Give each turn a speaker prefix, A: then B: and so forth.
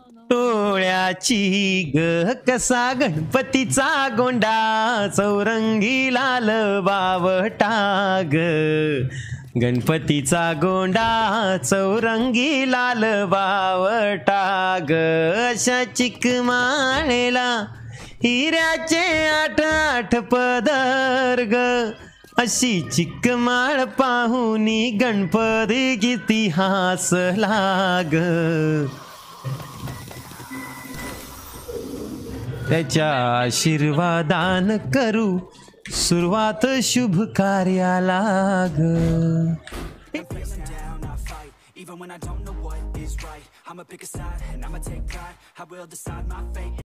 A: डोळ्याची ग कसा गणपतीचा गोंडा चौरंगी लाल बावटा ग गणपतीचा गोंडा चौरंगी लाल बावटा ग अशा चिकमाळेला हिऱ्याचे आठ आठ पदर ग अशी चिकमाळ पाहुनी गणपती किती हसला ग त्याच्या आशीर्वादान करू सुरुवात शुभ कार्याला ग Even when I don't know what is right, I'ma pick a side and I'ma take pride. I will decide my fate.